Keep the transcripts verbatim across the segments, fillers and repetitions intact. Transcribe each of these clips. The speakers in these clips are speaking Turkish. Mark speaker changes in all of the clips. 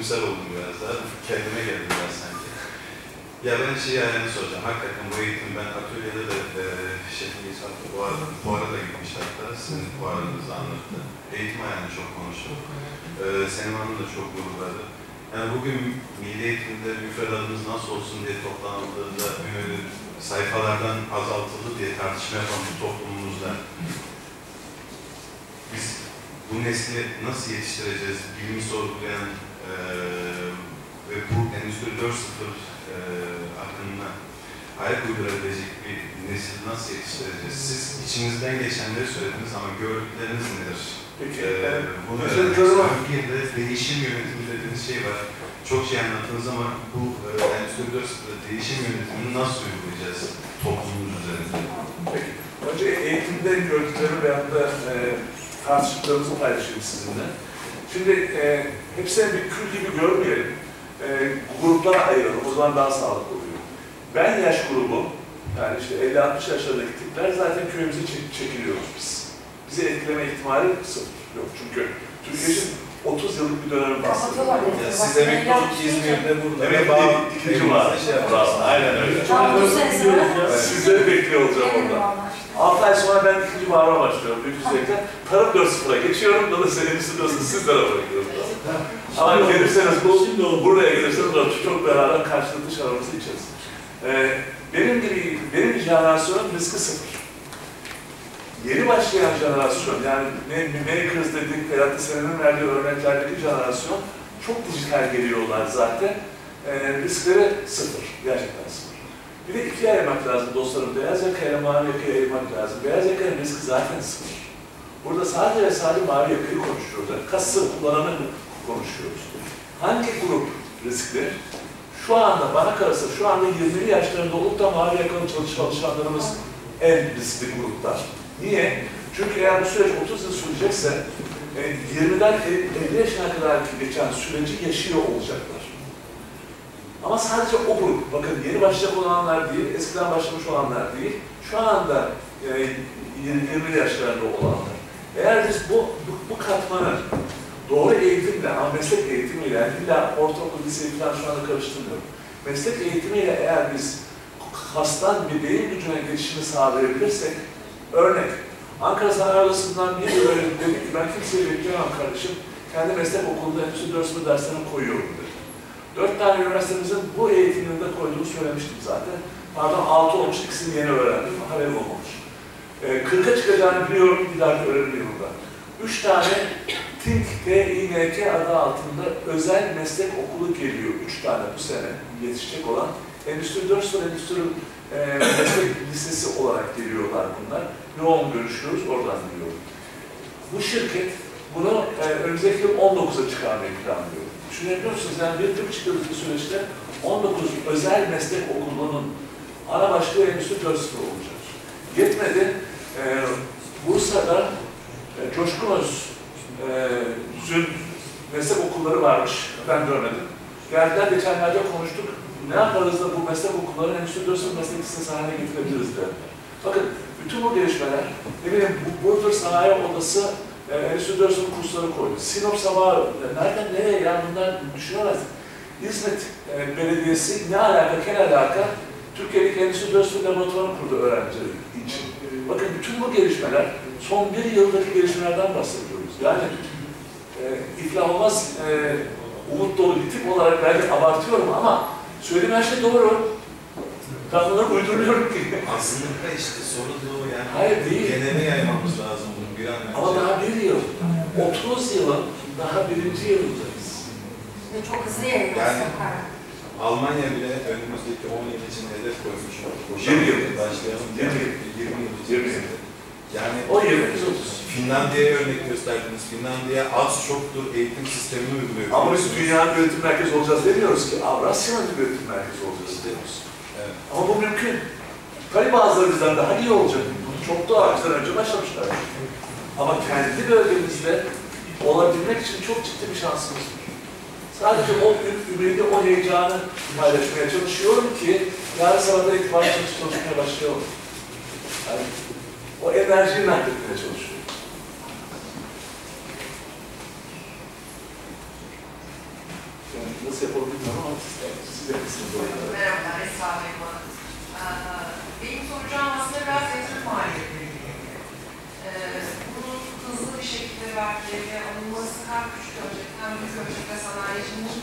Speaker 1: Güzel oldum biraz daha, kendime geldim biraz sanki. Ya ben şey ayağını soracağım, hakikaten bu eğitim ben atölyede de e, şefim İshak'ta bu arada, bu arada gitmiş hatta, sizin bu aranızı anlattı. Eğitim ayağını çok konuştuk. E, Senem Hanım da çok vurguladı. Yani bugün milli eğitimde müfredatımız nasıl olsun diye toplanıldığında e, sayfalardan azaltıldı diye tartışma yapan bu toplumumuzda biz bu nesli nasıl yetiştireceğiz, bilimi sorgulayan e, ve bu Endüstri dört nokta sıfır e, akımına ayak uydurabilecek bir nesil nasıl yetiştireceğiz? Siz içinizden geçenleri söylediniz ama gördükleriniz nedir?
Speaker 2: Peki,
Speaker 1: ee,
Speaker 2: ben
Speaker 1: bunu öğrenmek bir de değişim yönetimi dediğiniz şey var. Çok şey anlattınız ama bu e, Endüstri dört nokta sıfır'da değişim yönetimini nasıl uygulayacağız toplumumuz üzerinde?
Speaker 2: Peki, önce eğitimde gördüklerimi veyahut da e, tartıştıklarımızı paylaşayım sizinle. Şimdi e, hepsini bir kül gibi görmeyelim. E, gruplara ayıralım, o zaman daha sağlıklı oluyor. Ben yaş grubu, yani işte elli altmış yaşlarındaki tipler zaten köyümüze çek çekiliyoruz biz. Bizi etkileme ihtimali sıfır. Yok çünkü Türkiye'nin otuz yıllık bir dönemi bahsediyor.
Speaker 1: Siz emekli olup İzmir'de burada.
Speaker 2: Evet, ikinci var. Aynen öyle. Sizleri bekliyor olacağım orada. altı ay sonra ben ikinci bağıra başlıyorum. Büyük zevkle. Tarım dört nokta sıfır'a geçiyorum. Dolayısıyla Endüstri dört nokta sıfır sizlere bırakıyorum. Ama gelirseniz bu, buraya gelirseniz çok beraber karşılıklı şarabımızı içeriz. Ee, benim gibi, benim jenerasyonum riski sıfır. Yeni başlayan jenerasyon, yani makers dedik veyahut da senenin verdiği örneklerdeki jenerasyon çok dijital geliyorlar zaten. Ee, riskleri sıfır, gerçekten sıfır. Bir de ikiye ayırmak lazım dostlarım. Beyaz yakayla mavi yakayı ayırmak lazım. Beyaz yakanın riski zaten sıfır. Burada sadece ve sadece mavi yakayı konuşuyoruz. Yani kası kullananı konuşuyoruz. Hangi grup riskli? Şu anda bana kalırsa şu anda yirmili yaşlarında olup da mavi yakalı çalışanlarımız en riskli gruplar. Niye? Çünkü eğer bu süreç otuz yıl sürecekse yirmiden elli yaşına kadar geçen süreci yaşıyor olacaklar. Ama sadece o grup, bakın yeni başlayacak olanlar değil, eskiden başlamış olanlar değil, şu anda yirmili yaşlarında olanlar. Eğer biz bu, bu, bu katmanı doğru eğitimle, ama meslek eğitimiyle, yani illa ortaokul, liseyi falan şu anda karıştırmıyorum. Meslek eğitimiyle eğer biz kastan bir beyin gücüne geçişini sağlayabilirsek, örnek, Ankara Sanayi Odası'ndan bir yıl öyle dedi ki, ben kimseyi bekleyemem kardeşim, kendi meslek okulunda Endüstri dört nokta sıfır derslerini koyuyorum dedi. Dört tane üniversitemizin bu eğitiminde koyduğunu söylemiştim zaten. Pardon, altı olmuş, ikisini yeni öğrendim, haberim olmamış. kırka çıkacağını biliyorum, bir dahaki öğrenim yılında. Üç tane Think T İ N K adı altında özel meslek okulu geliyor. Üç tane bu sene yetişecek olan. Endüstri dört nokta sıfır Endüstri e, Meslek Lisesi olarak geliyorlar bunlar. Yoğun görüşüyoruz, oradan biliyorum. Bu şirket bunu e, önümüzdeki yıl on dokuza çıkarmayı planlıyor. Düşünebiliyor musunuz? Yani bir, bir buçuk yıllık bir süreçte on dokuz özel meslek okulunun ana başlığı Endüstri dört nokta sıfır olacak. Yetmedi, e, Bursa'da e, Coşkun Öz'ün e, meslek okulları varmış, ben görmedim. Geldiler, geçenlerde konuştuk, ne yaparız da bu meslek okullarını Endüstri dört nokta sıfır meslek lisesi haline getirebiliriz dediler. Bakın, bütün bu gelişmeler, ne bileyim, Burdur Sanayi Odası e, Endüstri dört nokta sıfır kursları koydu. Sinop Sabahı, nereden nereye ya bunlar düşünemezdik. İzmit e, Belediyesi ne alaka, ken alaka, Türkiye'deki Endüstri dört nokta sıfır laboratuvarını kurdu öğrenciler için. Bakın bütün bu gelişmeler, son bir yıldaki gelişmelerden bahsediyoruz. Yani e, iflah olmaz, e, umut dolu bir tip olarak belki abartıyorum ama söylediğim her şey doğru. Ben bunları uyduruyorum ki.
Speaker 1: Aslında işte soru da o yani.
Speaker 2: Hayır değil.
Speaker 1: Genele yaymamız lazım bunu bir an önce.
Speaker 2: Ama daha bir yıl, otuz yılın daha birinci yılındayız.
Speaker 3: Ve çok hızlı yayılıyor.
Speaker 1: Yani Almanya bile önümüzdeki on yıl için hedef koymuş.
Speaker 2: yirmi yıl.
Speaker 1: Başlayalım. yirmi yıl.
Speaker 2: yirmi yıl.
Speaker 1: Yani
Speaker 2: o yirmi otuz.
Speaker 1: Finlandiya'ya örnek gösterdiniz. Finlandiya az çoktur eğitim sistemini uyguluyor.
Speaker 2: Ama biz dünyanın üretim merkezi olacağız demiyoruz ki. Avrasya'nın üretim merkezi olacağız diyoruz. Evet. Ama bu mümkün. Tabii bazıları bizden daha iyi olacak. Çok daha bizden önce başlamışlar. Ama kendi bölgemizde olabilmek için çok ciddi bir şansımız var. Sadece o ümidi, o heyecanı paylaşmaya çalışıyorum ki yarın sabahdan itibaren çalışmaya başlayalım. Yani o enerjiyi nakletmeye çalışıyorum. Nasıl yapalım bilmiyorum ama siz de siz de misiniz?
Speaker 4: Merhabalar, Esra Beyman. Benim soracağım aslında biraz yatırım maliyetleri ilgili. Bunun hızlı bir şekilde vergilerine alınması hem küçük ölçekli hem büyük ölçekli sanayicinin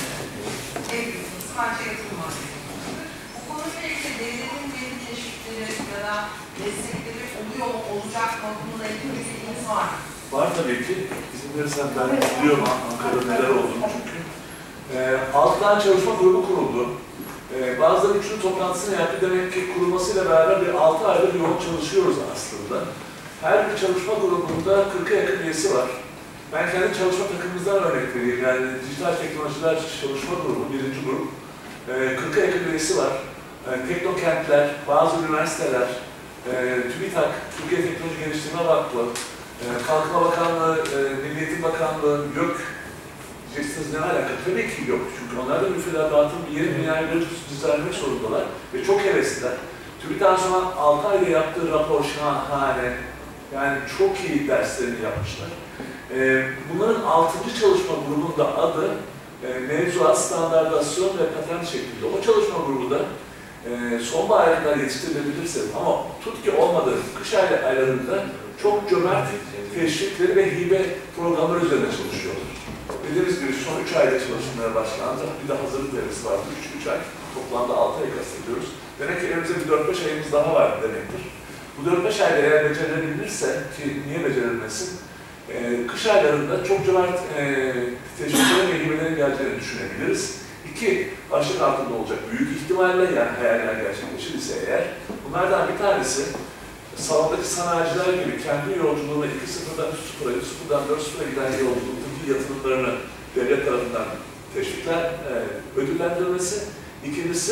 Speaker 4: en büyük kısmı bence yatırım maliyetleri. Bu konuyla ilgili devletin belli teşvikleri ya da destekleri oluyor mu, olacak mı? Bununla ilgili bir bilginiz var mı?
Speaker 2: Var tabii ki. İzin verirsen ben biliyorum Ankara'da neler olduğunu çünkü. E, altı tane çalışma grubu kuruldu. E, bazıları üçüncü toplantısını yaptı. Demek ki kurulmasıyla beraber bir altı aydır yoğun çalışıyoruz aslında. Her bir çalışma grubunda kırka yakın üyesi var. Ben kendi çalışma takımımızdan örnek vereyim. Yani Dijital Teknolojiler Çalışma Grubu, birinci grup. E, kırka yakın üyesi var. E, Teknokentler, bazı üniversiteler, e, TÜBİTAK, Türkiye Teknoloji Geliştirme Vakfı, e, Kalkınma Bakanlığı, e, Milli Eğitim Bakanlığı, YÖK, diyeceksiniz ne alaka? Tabii ki yok. Çünkü onlar da müfredatın yeni dünyayı düzenlemek zorundalar ve çok hevesliler. TÜBİTAK'ın sonra altı ayda yaptığı rapor şahane. Yani çok iyi derslerini yapmışlar. Ee, bunların altıncı çalışma grubunun da adı e, mevzuat, standartizasyon ve patent şeklinde. O çalışma grubu da e, sonbahara kadar yetiştirilebilirse ama tut ki olmadı kış aylarında çok cömert teşvikleri ve hibe programları üzerine çalışıyorlar. Dediğimiz gibi son üç ayda çalışmaya başlandı. Bir de hazırlık devresi vardı. üç ay. Toplamda altı ay kastediyoruz. Demek ki elimizde bir dört beş ayımız daha var demektir. Bu dört beş ayda eğer becerilebilirse, ki niye becerilmesin, e, kış aylarında çok cömert e, teşviklerin ve hibelerin geleceğini düşünebiliriz. İki, başlık altında olacak büyük ihtimalle, yani hayaller gerçekleşirse eğer, bunlardan bir tanesi, salondaki sanayiciler gibi kendi yolculuğuna iki sıfırdan üç sıfıra, üç sıfırdan dört sıfıra giden yolculuktaki yatırımlarını devlet tarafından teşvikler, e, ödüllendirilmesi. İkincisi,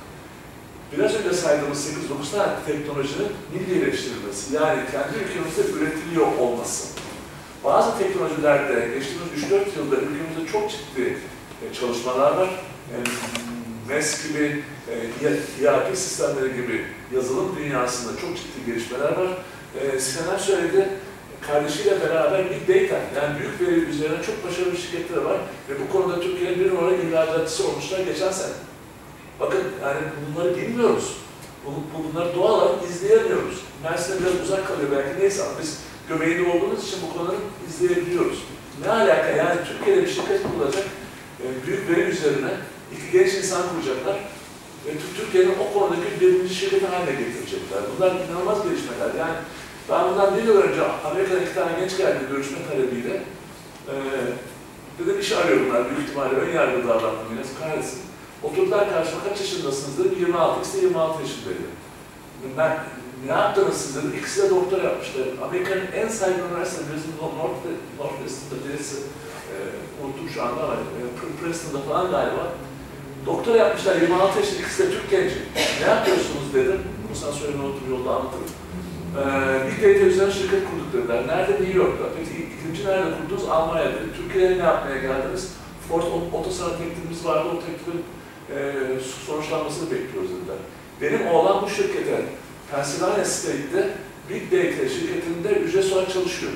Speaker 2: biraz önce saydığımız sekiz dokuz tane teknolojinin millileştirilmesi, yani kendi ülkemizde üretiliyor olması. Bazı teknolojilerde geçtiğimiz üç dört yılda ülkemizde çok ciddi çalışmalar var. Yani M E S gibi, E R P sistemleri gibi yazılım dünyasında çok ciddi gelişmeler var. E, Sinan söyledi, kardeşiyle beraber Big Data, yani büyük veri üzerine çok başarılı şirketleri var ve bu konuda Türkiye'nin bir numara ihracatçısı olmuşlar geçen sene. Bakın yani bunları bilmiyoruz. Bunları doğal olarak izleyemiyoruz. Mersin'e biraz uzak kalıyor belki, neyse ama biz göbeğinde olduğumuz için bu konuları izleyebiliyoruz. Ne alaka yani Türkiye'de bir şirket kurulacak, büyük veri üzerine iki genç insan kuracaklar ve Türkiye'nin o konudaki birinci şirketi haline getirecekler. Bunlar inanılmaz gelişmeler. Yani ben bundan bir yıl önce Amerika'da iki tane genç geldi görüşme talebiyle. Ee, dedim işi arıyor bunlar büyük ihtimalle ön yargılı davrandım yine kahretsin. Oturdular karşıma kaç yaşındasınız dedim, yirmi altı, ikisi de yirmi altı yaşındaydı. Ben ne yaptınız siz dedim, ikisi de doktora yapmışlar. Amerika'nın en saygın üniversitesi, Northwest'ında birisi, e, unuttum şu anda ama e, Princeton'da falan galiba. Doktora yapmışlar, yirmi altı yaşında, ikisi de Türk genci. Ne yapıyorsunuz dedim, bunu sana söylemeyi unuttum, yolda anlatırım. Ee, Big Data üzerine şirket kurduk dediler. Nerede? New York'ta. Peki ikinci nerede kurdunuz? Almanya'da. Türkiye'ye ne yapmaya geldiniz? Ford Otosanat teklifimiz vardı, o teklifin e, sonuçlanmasını bekliyoruz dediler. Benim oğlan bu şirkete, Pennsylvania State'de Big Data şirketinde ücretsiz olarak çalışıyor.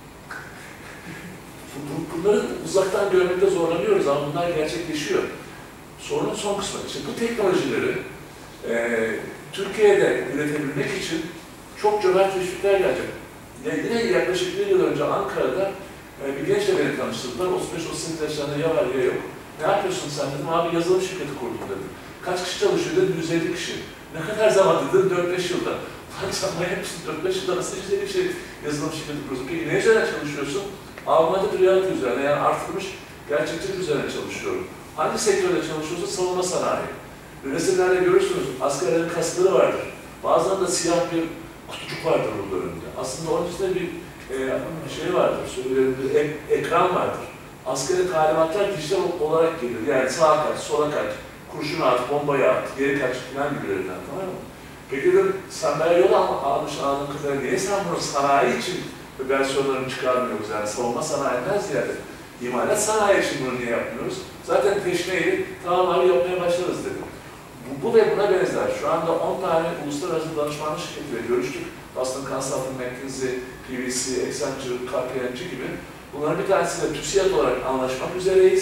Speaker 2: Bunları uzaktan görmekte zorlanıyoruz ama bunlar gerçekleşiyor. Sorunun son kısmı için bu teknolojileri e, Türkiye'de üretebilmek için çok cömert teşvikler gelecek. Yani yine yaklaşık bir yıl önce Ankara'da e, bir gençle beni tanıştırdılar. otuz beş otuz sekiz yaşlarında ya var ya yok. Ne yapıyorsun sen dedim, abi yazılım şirketi kurdum dedim. Kaç kişi çalışıyor dedim, yüz elli kişi. Ne kadar zaman dedim, dört beş yılda. Lan sen manyak mısın, dört beş yılda nasıl yüz elli kişi yazılım şirketi kuruyorsun? Peki ne üzerine çalışıyorsun? Augmented reality üzerine, yani artırılmış gerçekçilik üzerine çalışıyorum. Hangi sektörde çalışıyorsun? Savunma sanayi. Resimlerde görürsünüz, askerlerin kaskları vardır. Bazılarında siyah bir kutucuk vardır burada önünde. Aslında onun içinde bir e, şey vardır, söyleyeyim, bir ek, ekran vardır. Askeri talimatlar dijital olarak gelir. Yani sağa kaç, sola kaç, kurşunu at, bombayı at, geri kaç falan gibilerinden, tamam mı? Peki dedim, sen ben yol almış anladığım kadarıyla niye sen bunu sanayi için versiyonlarını çıkarmıyoruz? Yani savunma sanayinden ziyade imalat sanayi için bunu niye yapmıyoruz? Zaten teşneyi tamam yapmaya başlarız dedim. Bu, bu ve buna benzer. Şu anda on tane uluslararası danışmanlık şirketiyle görüştük. Boston Consulting, McKinsey, P V C, Accenture, K P M G gibi. Bunların bir tanesiyle TÜSİAD olarak anlaşmak üzereyiz.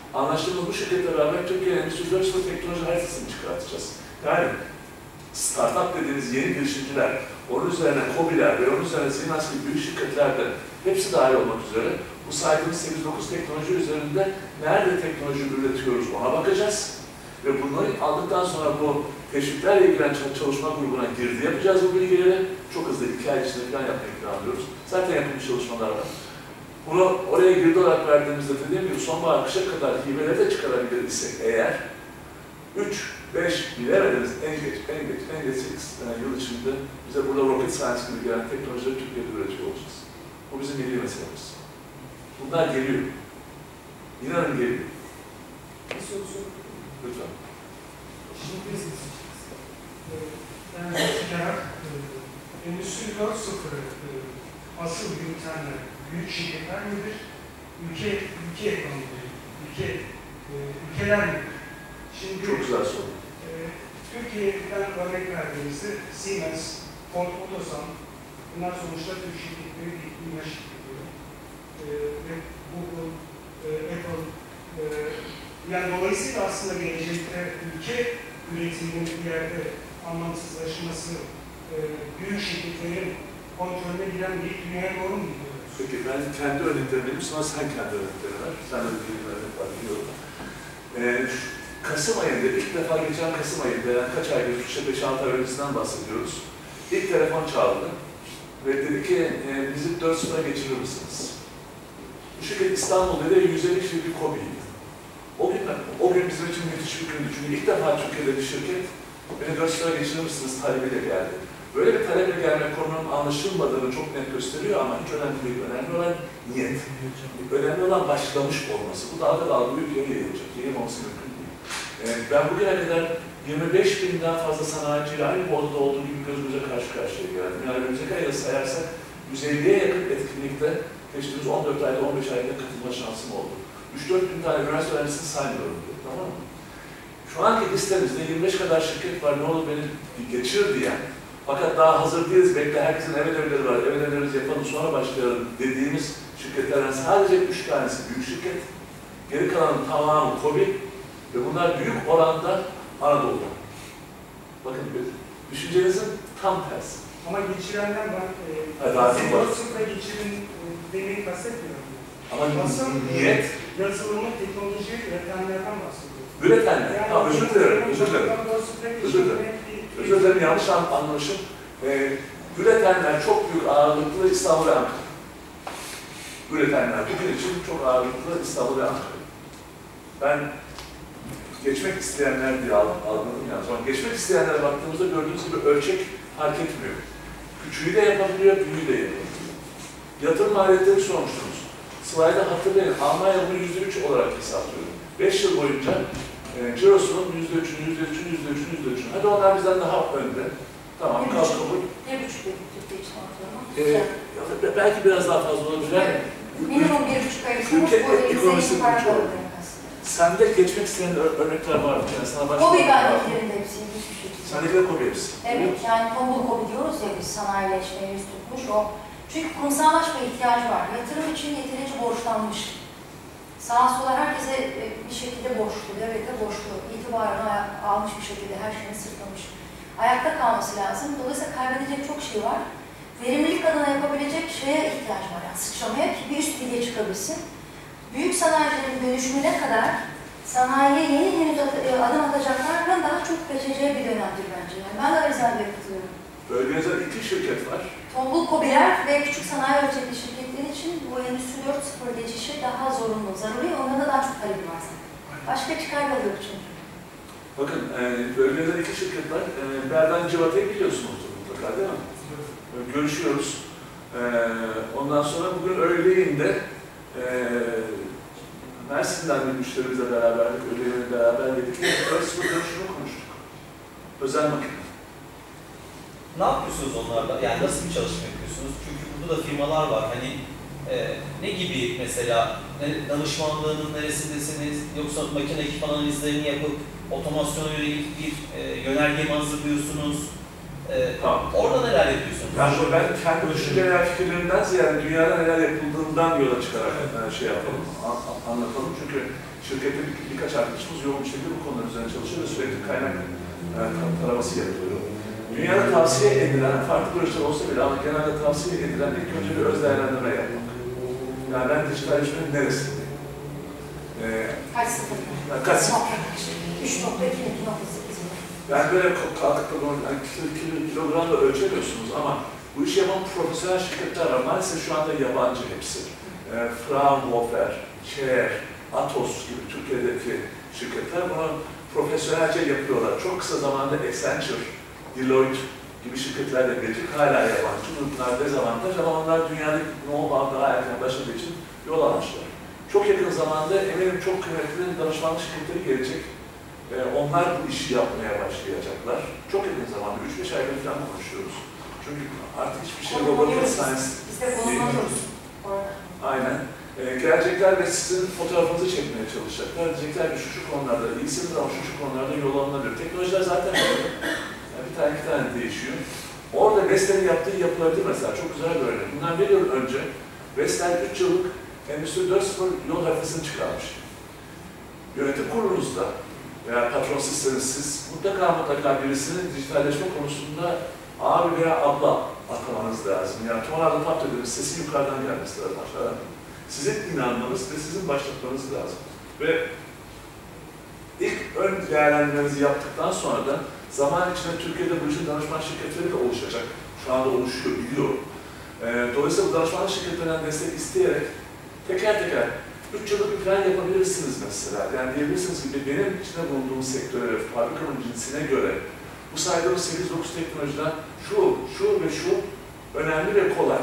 Speaker 2: Anlaştığımız bu şirketle beraber Türkiye'nin Endüstri dört nokta sıfır teknoloji haritasını çıkartacağız. Yani startup dediğiniz yeni girişimciler, onun üzerine KOBİ'ler ve onun üzerine Siemens gibi büyük şirketler de hepsi dahil olmak üzere bu saydığımız sekiz dokuz teknoloji üzerinde nerede teknoloji üretiyoruz ona bakacağız. Ve bunları aldıktan sonra bu teşviklerle ilgilenen çalışma grubuna girdi yapacağız bu bilgileri. Çok hızlı iki ay içinde falan yapmayı planlıyoruz. Zaten yapılmış çalışmalar var. Bunu oraya girdi olarak verdiğimizde dediğim gibi sonbahar kışa kadar hibeleri de çıkarabilir isek eğer üç beş bilemediniz en geç, en geç, en geç sekiz yıl içinde bize burada rocket science gibi gelen teknolojileri Türkiye'de üretiyor olacağız. Bu bizim milli meselemiz. Bunlar geliyor. İnanın geliyor.
Speaker 5: Bir soru sorayım.
Speaker 2: Lütfen.
Speaker 5: Şimdi biz yani çıkarak Endüstri dört nokta sıfır asıl yürütenler büyük şirketler midir? Ülke, ülke ekonomileri, ülke, e, ülkeler midir? Şimdi,
Speaker 2: çok güzel soru.
Speaker 5: E, Türkiye'den örnek verdiğimizde Siemens, Ford Otosan, bunlar sonuçta Türk şirketleri değil, dünya şirketleri. E, ve Google, e, Apple, e, yani dolayısıyla aslında gelecekte ülke üretiminin bir yerde anlamsızlaşması, e, büyük şirketlerin kontrolüne giren bir dünyaya doğru mu gidiyoruz?
Speaker 2: Peki ben kendi örneklerimi vereyim, sonra sen kendi örneklerini ver. Sen de bir örnek var biliyorum. Ee, Kasım ayında, ilk defa geçen Kasım ayında, yani kaç ay geçmişte beş altı ay öncesinden bahsediyoruz. İlk telefon çaldı ve dedi ki, e, bizi dört sıfıra geçirir misiniz? Bu şirket İstanbul'da da yüz elli kişilik bir KOBİ'ydi. O gün, o gün bizim için müthiş bir gündü. Çünkü ilk defa Türkiye'de bir şirket, beni dört sıfıra geçirir misiniz talebiyle geldi. Böyle bir taleple gelmek konunun anlaşılmadığını çok net gösteriyor ama hiç önemli değil. Önemli olan niyet. Önemli olan başlamış olması. Bu dalga dalga ülkeye yayılacak. Yayılmaması mümkün değil. Ee, ben bugüne kadar yirmi beş binden fazla sanayiciyle aynı bu odada olduğu gibi göz göze karşı karşıya geldim. Yani önümüzdeki ayda sayarsak yüz elliye yakın etkinlikte geçtiğimiz on dört ayda, on beş ayda katılma şansım oldu. üç dört bin tane üniversite öğrencisini saymıyorum diye, tamam mı? Şu anki listemizde yirmi beş kadar şirket var, ne olur beni geçir diyen, fakat daha hazır değiliz, bekle herkesin ev ödevleri var, ev ödevlerimizi yapalım sonra başlayalım dediğimiz şirketlerden sadece üç tanesi büyük şirket, geri kalanın tamamı KOBİ ve bunlar büyük oranda Anadolu'da. Bakın düşüncenizin tam tersi.
Speaker 5: Ama geçirenden ben
Speaker 2: Hayır, daha değil.
Speaker 5: dört sıfıra geçirin e, demeyi kastetmiyorum.
Speaker 2: Ama
Speaker 5: Asıl
Speaker 2: niyet,
Speaker 5: yazılımı, teknoloji üretenlerden bahsediyorum.
Speaker 2: üretenler,
Speaker 5: Yani
Speaker 2: ha, özür dilerim, özür dilerim. Özür dilerim.
Speaker 5: Bir-
Speaker 2: Özür dilerim, yanlış an- anlamışım. Ee, üretenler çok büyük ağırlıklı İstanbul ve Ankara. Üretenler bugün için çok ağırlıklı İstanbul ve Ankara. Ben geçmek isteyenler diye algıladım yani. Sonra geçmek isteyenlere baktığımızda gördüğünüz gibi ölçek fark etmiyor. Küçüğü de yapabiliyor, büyüğü de yapabiliyor. Yatırım maliyetleri sormuştunuz. Slayda hatırlayın, Almanya bunu yüzde üç olarak hesaplıyor. Beş yıl boyunca e, cirosunun yüzde üçünü, yüzde üçünü, yüzde üçünü, yüzde üçünü. Hadi onlar bizden daha önde. Tamam,
Speaker 3: Bir
Speaker 2: kalk
Speaker 3: buçuk.
Speaker 2: kabul.
Speaker 3: Bir buçuk bir Türkiye için ortalama.
Speaker 2: Ee, belki biraz daha fazla olabilir.
Speaker 3: Evet. Minimum bir buçuk arasında
Speaker 2: Ülke
Speaker 3: bu
Speaker 2: ekonomisi
Speaker 3: elinize
Speaker 2: güç
Speaker 3: para
Speaker 2: olur. Sende geçmek isteyen ör- örnekler var mı? Yani sana başka
Speaker 3: Kobi
Speaker 2: örnek var mı?
Speaker 3: bendekilerin de hepsi hiçbir şekilde.
Speaker 2: Sendeki de Kobi hepsi.
Speaker 3: Evet, yani tombul kobi diyoruz ya biz sanayileşmeye yüz tutmuş o. Çünkü kurumsallaşma ihtiyacı var. Yatırım için yeterince borçlanmış. Sağa sola herkese e, bir şekilde borçlu, devlete borçlu, itibarını aya- almış bir şekilde her şeyini sırtlamış. Ayakta kalması lazım. Dolayısıyla kaybedecek çok şey var. Verimlilik adına yapabilecek şeye ihtiyaç var. Yani sıçramaya ki bir üst lige çıkabilsin. Büyük sanayicilerin dönüşümüne kadar sanayiye yeni henüz adım atacaklardan daha çok geçeceği bir dönemdir bence. Yani ben de Arizal'e katılıyorum.
Speaker 2: Bölgemizde iki şirket var.
Speaker 3: Tombul kobiler ve küçük sanayi ölçekli şirketler için bu Endüstri dört nokta sıfır geçişi daha zorunlu, zaruri. Onlarda daha çok talep var zaten. Başka çıkar yolu yok çünkü.
Speaker 2: Bakın, e, bölgemizde iki şirket var. E, Berdan Civata'yı biliyorsunuz mutlaka değil mi? E, görüşüyoruz. E, ondan sonra bugün öğleyinde e, Mersin'den bir müşterimizle beraberdik, öğleyle beraber yedik. dört sıfır görüşümü konuştuk. Özel makine.
Speaker 6: Ne yapıyorsunuz onlarla? Yani nasıl bir çalışma yapıyorsunuz? Çünkü burada da firmalar var. Hani e, ne gibi mesela ne, danışmanlığının neresindesiniz? Yoksa makine ekip analizlerini yapıp otomasyona yönelik bir e, yönerge mi hazırlıyorsunuz? E, Ee,
Speaker 2: Tamam.
Speaker 6: orada neler yapıyorsunuz?
Speaker 2: Ben, ben kendi düşünceler, fikirlerimden ziyade dünyada neler yapıldığından yola çıkarak yani şey yapalım, an- anlatalım. Çünkü şirkette bir, birkaç arkadaşımız yoğun bir şekilde bu konular üzerine çalışıyor ve sürekli kaynak yani, taraması yapılıyor. Dünyada tavsiye edilen, farklı projeler olsa bile ama genelde tavsiye edilen ilk önce bir öz değerlendirme yapmak. Yani ben dijitalleşmenin neresindeyim? Ee,
Speaker 3: Kaç sıfır?
Speaker 2: kaç
Speaker 3: üç nokta iki, iki nokta sekiz.
Speaker 2: Yani böyle kalkıp da yani kilo, kilo, kilogramla ölçemiyorsunuz ama bu işi yapan profesyonel şirketler var. Maalesef şu anda yabancı hepsi. E, Fraunhofer, Schaer, Atos gibi Türkiye'deki şirketler bunu profesyonelce yapıyorlar. Çok kısa zamanda Accenture, Deloitte gibi şirketlerle gelecek. Hala yabancı. Bunlar dezavantaj ama onlar dünyadaki know-how daha erken başladığı için yol almışlar. Çok yakın zamanda eminim çok kıymetli danışmanlık şirketleri gelecek. Ee, onlar bu işi yapmaya başlayacaklar. Çok yakın zamanda, üç beş aydır falan konuşuyoruz. Çünkü artık hiçbir şey robotik science değil. Aynen. Ee, gelecekler ve sizin fotoğrafınızı çekmeye çalışacaklar. Diyecekler ki şu şu konularda iyisiniz ama şu şu konularda yol alınabilir. Teknolojiler zaten böyle. Yani bir tane iki tane değişiyor. Orada Vestel'in yaptığı yapılabilir mesela. Çok güzel bir örnek. Bundan bir yıl önce Vestel üç yıllık Endüstri dört nokta sıfır yol haritasını çıkarmış. Yönetim kurulunuzda veya patron sizseniz siz mutlaka mutlaka birisinin dijitalleşme konusunda abi veya abla atamanız lazım. Yani tonarda tap dediğiniz sesin yukarıdan gelmesi lazım aşağıdan. Sizin inanmanız ve sizin başlatmanız lazım. Ve ilk ön değerlendirmenizi yaptıktan sonra da zaman içinde Türkiye'de bu işin danışman şirketleri de oluşacak. Şu anda oluşuyor, biliyor. E, dolayısıyla bu danışmanlık şirketlerinden destek isteyerek teker teker üç yıllık bir plan yapabilirsiniz mesela. Yani diyebilirsiniz ki benim içinde bulunduğum sektöre ve fabrikanın cinsine göre bu saydığımız sekiz dokuz teknolojiden şu, şu ve şu önemli ve kolay.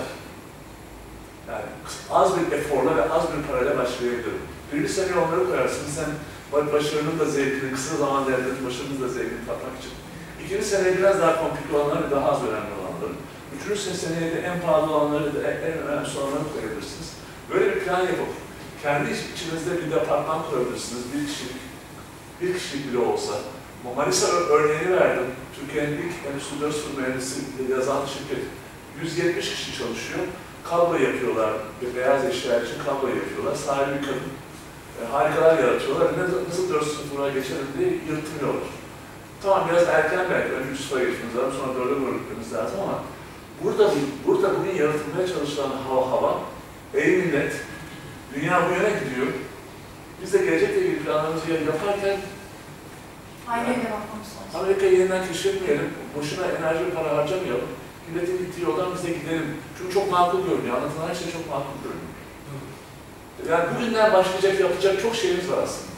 Speaker 2: Yani az bir eforla ve az bir parayla başlayabilirim. Birinci seneye onları koyarsınız, sen başarının da zevkini, kısa zamanda elde edip başarının da zevkini tatmak için. İkinci seneye biraz daha komplike olanları ve daha az önemli olanları. Üçüncü seneye de en pahalı olanları da en önemli olanları koyabilirsiniz. Böyle bir plan yapıp kendi içinizde bir departman kurabilirsiniz, bir kişilik, bir kişilik bile olsa. Manisa örneğini verdim. Türkiye'nin ilk Endüstri dört nokta sıfır mühendisi yazan şirket. yüz yetmiş kişi çalışıyor. Kablo yapıyorlar, beyaz eşya için kablo yapıyorlar. Sahibi bir kadın. E, harikalar yaratıyorlar. Ne, nasıl dört nokta sıfıra geçelim diye yırtmıyorlar. Tamam biraz erken belki, önce üç sıfıra geçmemiz lazım, sonra dörde bölmemiz lazım ama burada, burada bugün yaratılmaya çalışılan hava hava, ey millet, dünya bu yöne gidiyor. Biz de gelecekle ilgili planlarımızı yaparken
Speaker 3: Aynı yöne bakmamız lazım.
Speaker 2: Amerika'yı yeniden keşfetmeyelim, boşuna enerji ve para harcamayalım. Milletin gittiği yoldan biz de gidelim. Çünkü çok makul görünüyor, anlatılan her şey çok makul görünüyor. Yani bugünden başlayacak, yapacak çok şeyimiz var aslında.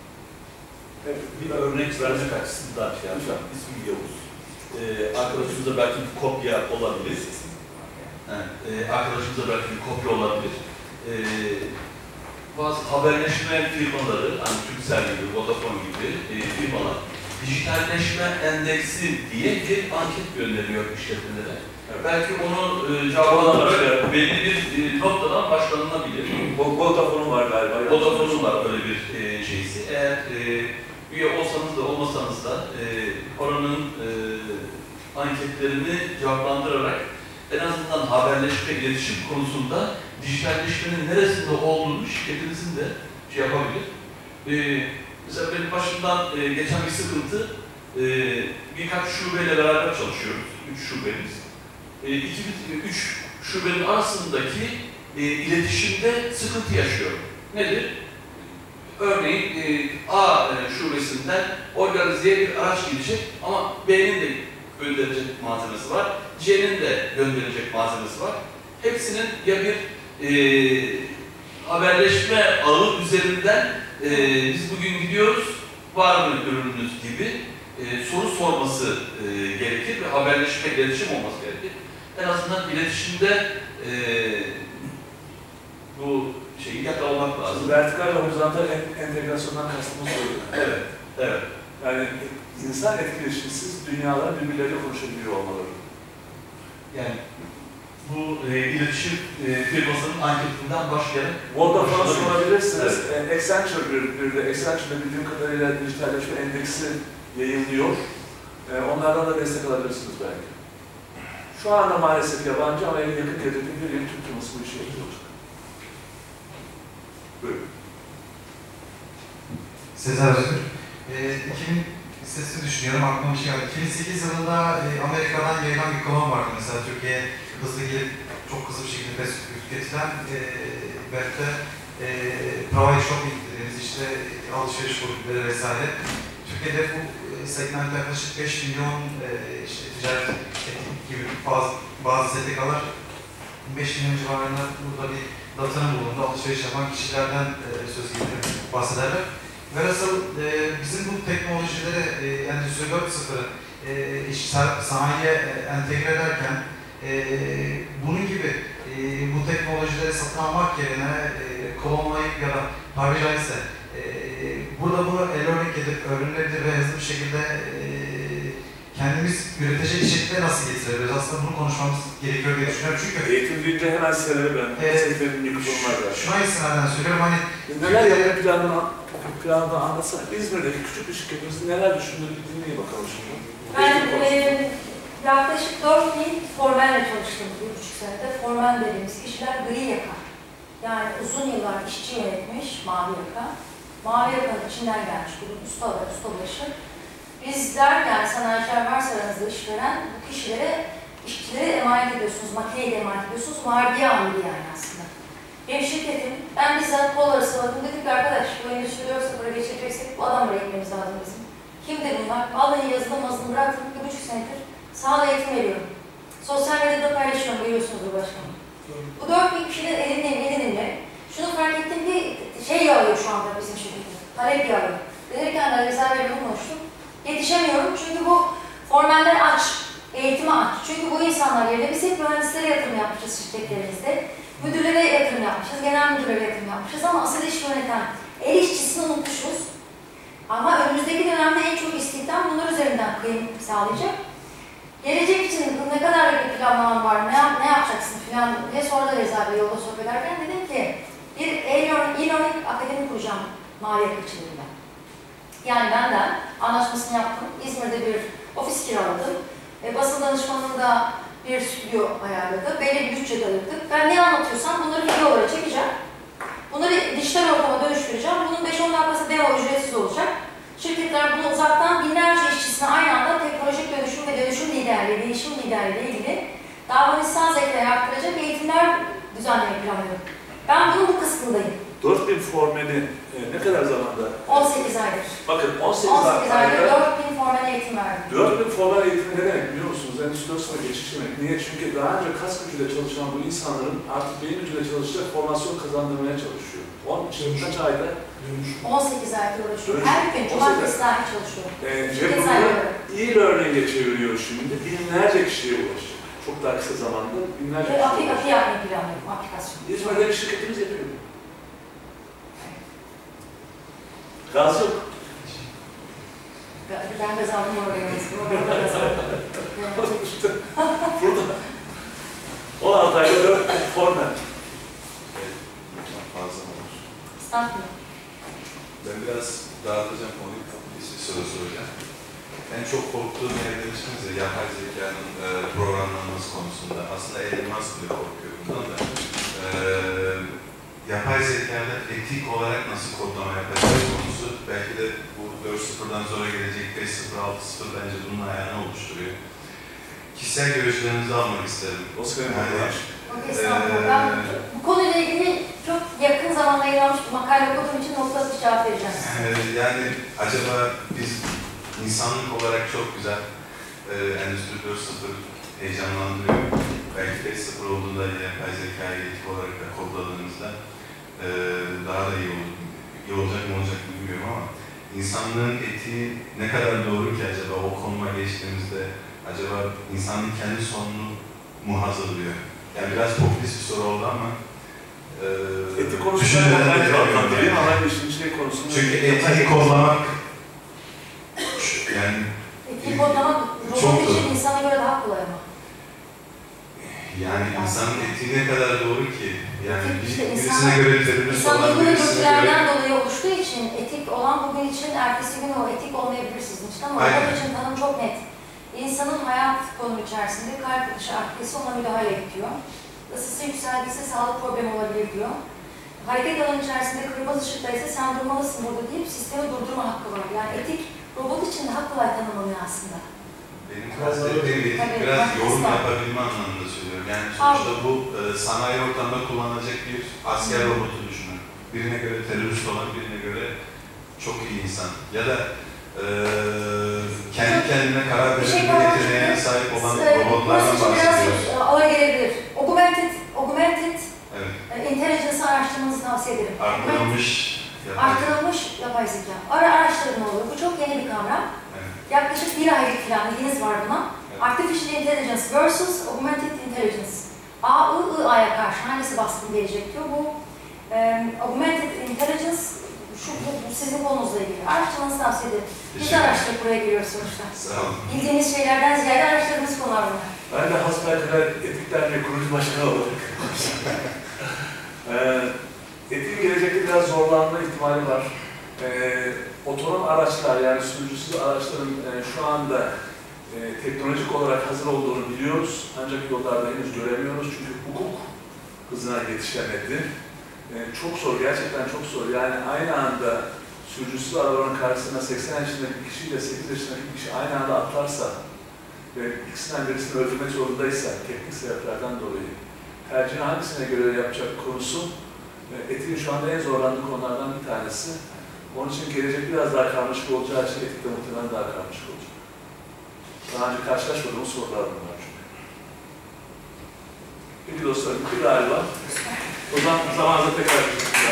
Speaker 7: Evet, bir örnek vermek açısından şey yapacağım. İsmi Yavuz. Ee, arkadaşımıza belki bir kopya olabilir. Yani, e, arkadaşımıza belki bir kopya olabilir. Ee, bazı haberleşme firmaları, hani Turkcell gibi, Vodafone gibi e, firmalar, dijitalleşme endeksi diye bir anket gönderiyor işletmelere. Evet. Belki onu e, cevaplanarak belli bir e, noktadan başlanılabilir.
Speaker 2: Vodafone'un var galiba.
Speaker 7: Vodafone'un var öyle bir e, şeysi. Eğer e, üye olsanız da olmasanız da e, oranın e, anketlerini cevaplandırarak en azından haberleşme, iletişim konusunda dijitalleşmenin neresinde olduğunu şirketinizin de şey yapabilir. Ee, mesela benim başımdan e, geçen bir sıkıntı, e, birkaç şubeyle beraber çalışıyoruz, üç şubemiz. E, iki, üç şubenin arasındaki e, iletişimde sıkıntı yaşıyor. Nedir? Örneğin e, A şubesinden organizeye bir araç gidecek ama B'nin de gönderecek malzemesi var, C'nin de gönderecek malzemesi var. Hepsinin ya bir e, haberleşme ağı üzerinden e, biz bugün gidiyoruz, var mı ürününüz gibi e, soru sorması e, gerekir ve haberleşme, iletişim olması gerekir. En azından iletişimde e, bu şeyi yakalamak lazım.
Speaker 2: Vertikal ve horizontal entegrasyondan kastımız oluyor.
Speaker 7: Evet, evet.
Speaker 2: Yani insan etkileşimsiz dünyalar birbirleriyle konuşabiliyor olmaları.
Speaker 7: Yani bu e, iletişim e, firmasının anketinden başlayarak
Speaker 2: Vodafone sorabilirsiniz. Evet. Accenture bir, bir de Accenture'da bildiğim kadarıyla dijitalleşme endeksi yayınlıyor. E, onlardan da destek alabilirsiniz belki. Şu anda maalesef yabancı ama en yakın hedefim bir yeni Türk firması bu işi yapıyor olacak. Buyurun.
Speaker 8: Sezer Özgür. E, iki bin listesini düşünüyorum, aklıma bir şey geldi. iki bin sekiz yılında e, Amerika'dan yayılan bir kolon vardı mesela Türkiye'ye hızlı gelip çok hızlı bir şekilde tüketilen e, webde e, private shopping dediğimiz işte alışveriş grupları vesaire. Türkiye'de bu e, segment yaklaşık beş milyon e, işte ticaret gibi bazı, bazı S T K'lar beş milyon civarında burada bir datanın bulunduğu alışveriş yapan kişilerden e, söz getirip bahsederler. Ve nasıl e, bizim bu teknolojileri e, Endüstri dört nokta sıfırı e, iş sanayiye e, entegre ederken e, bunun gibi e, bu teknolojileri satın almak yerine e, klonlayıp ya da tabiri caizse e, burada bunu el örnek edip öğrenilebilir ve hızlı bir şekilde e, kendimiz üretecek şekilde nasıl getirebiliriz? Aslında bunu konuşmamız gerekiyor diye düşünüyorum çünkü
Speaker 2: eğitim deyince hemen sebebi ben.
Speaker 8: E,
Speaker 2: Sektörün mikrofonu var.
Speaker 8: Şuna istinaden söylüyorum hani
Speaker 2: neler yapma planını, planını anlatsana. İzmir'deki küçük bir şirketimizin neler düşündüğünü bir dinleyin bakalım şimdi.
Speaker 3: Ben e, yaklaşık dört bin formenle çalıştım bir buçuk senede. Formen dediğimiz kişiler gri yaka. Yani uzun yıllar işçi yönetmiş mavi yaka. Mavi yakanın içinden gelmiş bunun ustalar, ustabaşı. Bizler yani sanayiciler varsa aranızda işveren bu kişilere, işçilere emanet ediyorsunuz, makineyi de emanet ediyorsunuz. Vardiya amiri yani aslında. Benim şirketim, ben bizzat kol arası bakın dedik ki arkadaş bu Endüstri dört nokta sıfıra geçeceksek bu adamları ekmemiz lazım bizim. Kimdir bunlar? Vallahi yazılım mazılım bıraktım, bir buçuk senedir sağda eğitim veriyorum. Sosyal medyada paylaşıyorum, biliyorsunuzdur başkanım. Bu dört bin kişinin elinde, elinde. Şunu fark ettim ki şey yağıyor şu anda bizim şirketimizde, talep yağıyor. Denirken de rezerveyle konuştum. Yetişemiyorum çünkü bu formeller aç, eğitimi aç. Çünkü bu insanlar yerine biz hep mühendislere yatırım yapmışız şirketlerimizde. Müdürlere yatırım yapmışız, genel müdürlere yatırım yapmışız ama asıl iş yöneten el işçisini unutmuşuz. Ama önümüzdeki dönemde en çok istihdam bunlar üzerinden kıyım sağlayacak. Gelecek için ne kadar bir planlaman var, ne, yap, ne yapacaksın filan diye sordu Rezerve yolda sohbet ederken dedim ki bir e-learning akademi kuracağım mavi yaka içinde. Yani benden anlaşmasını yaptım. İzmir'de bir ofis kiraladım. E, basın danışmanlığında bir stüdyo ayarladı. Belli bir bütçe ayırdık. Ben ne anlatıyorsam bunları videolara çekeceğim. Bunları dijital ortama dönüştüreceğim. Bunun beş on dakikası demo ücretsiz olacak. Şirketler bunu uzaktan binlerce işçisine aynı anda teknolojik dönüşüm ve dönüşüm liderliği, değişim liderliği ile ilgili davranışsal zekayı arttıracak eğitimler düzenlemeyi planlıyorum. Ben bunun bu kısmındayım.
Speaker 2: dört bin formeli e, ne kadar zamanda?
Speaker 3: on sekiz aydır.
Speaker 2: Bakın on sekiz,
Speaker 3: on sekiz aydır
Speaker 2: ayda
Speaker 3: dört bin formel eğitim verdim.
Speaker 2: dört bin formal eğitimi ne demek biliyor musunuz? Endüstri dört nokta sıfıra geçiş demek. Niye? Çünkü daha önce kas gücüyle çalışan bu insanların artık beyin gücüyle çalışacak formasyon kazandırmaya çalışıyor. Onun için kaç ayda?
Speaker 3: on sekiz aydır uğraşıyorum. Her gün cumartesi dahil çalışıyorum.
Speaker 2: E, Cep bunu e-learning'e çeviriyor şimdi. Binlerce kişiye ulaşacak. Çok daha kısa zamanda binlerce kişiye
Speaker 3: Aplik
Speaker 2: ulaşacak.
Speaker 3: aplik yapmayı planlıyorum, aplikasyon.
Speaker 2: İzmir'de bir şirketimiz yapıyor. Gaz yok.
Speaker 3: Ben, ben kazandım oraya mesela. Orada kazandım.
Speaker 2: İşte burada on altı ayda dört formen.
Speaker 1: Fazla olur.
Speaker 3: Stat mı?
Speaker 1: Ben biraz dağıtacağım konuyu, bir soru soracağım. En çok korktuğum yer demiştiniz ya, yapay zekanın e, programlanması konusunda. Aslında Elon Musk bile korkuyor bundan da. E, yapay zekada etik olarak nasıl kodlama yapacağız konusu. Belki de bu dört nokta sıfırdan sonra gelecek beş nokta sıfır, altı nokta sıfır bence bunun ayağını oluşturuyor. Kişisel görüşlerinizi almak isterim.
Speaker 2: O senin
Speaker 1: yani,
Speaker 2: var.
Speaker 3: Okay, estağfurullah. Ben bu konuyla ilgili çok yakın zamanda yayınlanmış bir makale okuduğum için noktalı bir cevap vereceğim.
Speaker 1: Yani acaba biz insanlık olarak çok güzel e, Endüstri dört nokta sıfır heyecanlandırıyor. Belki beş nokta sıfır olduğunda yapay zekayı etik olarak da kodladığımızda e, daha da iyi olur. İyi olacak mı olacak mı bilmiyorum ama insanlığın etiği ne kadar doğru ki acaba o konuma geçtiğimizde acaba insanın kendi sonunu mu hazırlıyor? Yani biraz popülist bir soru oldu ama e,
Speaker 2: etik konusunda ben cevaplandırayım ama işin şey konusunda...
Speaker 1: Çünkü etiği kodlamak yani
Speaker 3: Etiği kodlamak robot için insana göre daha kolay ama.
Speaker 1: Yani insanın etiği ne kadar doğru ki? Yani bir,
Speaker 3: işte
Speaker 1: birisine
Speaker 3: insana,
Speaker 1: göre terörist olan
Speaker 3: İnsanın
Speaker 1: birisine göre...
Speaker 3: dürtülerden dolayı oluştuğu için etik olan bugün için ertesi gün o etik olmayabilir sizin için ama robot için tanım çok net. insanın hayat konumu içerisinde kalp atışı arttıysa ona müdahale ediyor. Isısı yükseldiyse sağlık problemi olabilir diyor. Hareket alanı içerisinde kırmızı ışıkta ise sen durmalısın burada deyip sistemi durdurma hakkı var. Yani etik robot için de hak kolay tanımlanıyor aslında.
Speaker 1: Benim kastettiğim etik
Speaker 3: Tabii,
Speaker 1: biraz
Speaker 3: ben
Speaker 1: yorum
Speaker 3: asla.
Speaker 1: yapabilme anlamında söylüyorum. Yani sonuçta bu e, sanayi ortamında kullanılacak bir asker robotu düşünün. Birine göre terörist olan, birine göre çok iyi insan. Ya da e, kendi kendine karar
Speaker 3: Bir şey
Speaker 1: verebilme yeteneğine sahip olan robotlardan
Speaker 3: Burası biraz
Speaker 1: bahsediyoruz.
Speaker 3: ağır gelebilir. Augmented, augmented
Speaker 1: Evet.
Speaker 3: intelligence araştırmanızı tavsiye ederim.
Speaker 1: Arttırılmış. yapay-
Speaker 3: Arttırılmış yapay zeka. Ara araştırma olur. Bu çok yeni bir kavram.
Speaker 1: Evet.
Speaker 3: Yaklaşık bir aylık falan ilginiz var buna.
Speaker 1: Evet.
Speaker 3: Artificial Intelligence versus Augmented Intelligence. A, I, I, A'ya karşı hangisi baskın gelecek diyor. Bu e, Augmented Intelligence şu, bu, bu sizin konunuzla ilgili. Araştırmanızı tavsiye ederim. Biz
Speaker 1: Teşekkür ederim.
Speaker 3: araştırıp buraya giriyoruz sonuçta.
Speaker 1: Sağ olun.
Speaker 3: Bildiğiniz şeylerden ziyade araştırdığımız konular bunlar.
Speaker 2: Ben de hasbelkader etik derneği kurucu başkanı olarak ee, etiğin gelecekte biraz zorlanma ihtimali var. Ee, otonom araçlar, yani sürücüsüz araçların e, şu anda e, teknolojik olarak hazır olduğunu biliyoruz. Ancak yollarda henüz göremiyoruz çünkü hukuk hızına yetişemedi. E, çok zor, gerçekten çok zor. Yani aynı anda sürücüsüz arabanın karşısına seksen yaşındaki bir kişiyle sekiz yaşındaki bir kişi aynı anda atlarsa ve ikisinden birisini öldürmek zorundaysa teknik sebeplerden dolayı tercihini hangisine göre yapacak konusu e, etiğin şu anda en zorlandığı konulardan bir tanesi. Onun için gelecek biraz daha karmaşık olacağı için etik de muhtemelen daha karmaşık olacak. Daha önce karşılaşmadığımız sorular bunlar çünkü. Peki dostlarım, bir galiba. O zaman zamanında tekrar görüşürüz.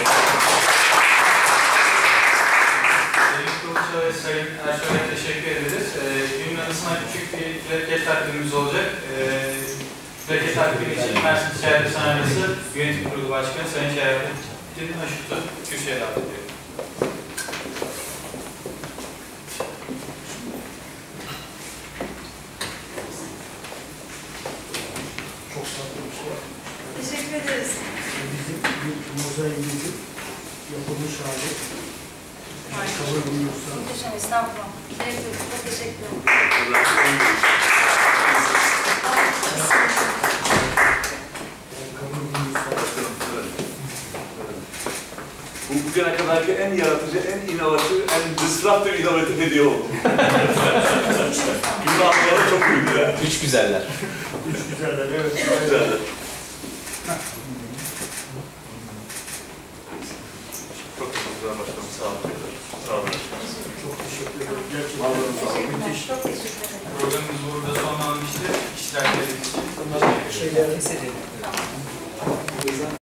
Speaker 9: Sayın Kılıç'a ve Sayın Ersoy'a teşekkür ederiz. Ee, günün anısına küçük bir plaket takdimimiz olacak. Ee, plaket takdimi için Mersin Ticaret Sanayisi Yönetim Kurulu Başkanı Sayın Şerafettin Aşut'u kürsüye davet ediyorum.
Speaker 5: Çok tatlı bir şey.
Speaker 4: Teşekkür ederiz.
Speaker 5: Bizim bir mozaik yapılmış hali. Kabul buluyorsa.
Speaker 3: Muhteşem, estağfurullah. Evet, çok teşekkür ederim.
Speaker 5: Kabul buluyorsa.
Speaker 2: Bu bugüne kadarki en yaratıcı, en inovatif, en disruptive, inovatif hediye oldu. Günün anlamları çok büyüdü ya.
Speaker 6: Üç güzeller.
Speaker 5: Üç güzeller, evet.
Speaker 2: Çok güzeldi. Çok teşekkürler başkanım. Sağ olun. Sağ olun.
Speaker 5: Çok teşekkür ederim. Gerçekten.
Speaker 2: Allah'ım sağ olun.
Speaker 3: Teşekkürler, çok teşekkür ederim.
Speaker 9: Programımız burada sonlanmıştır. İşler için.
Speaker 5: Şeyler keselim.